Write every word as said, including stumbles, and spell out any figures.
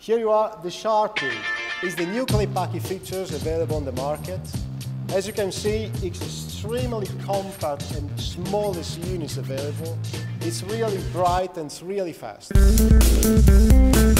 Here you are, the Sharpy. It's the new Paky features available on the market. As you can see, it's extremely compact and smallest units available. It's really bright and it's really fast.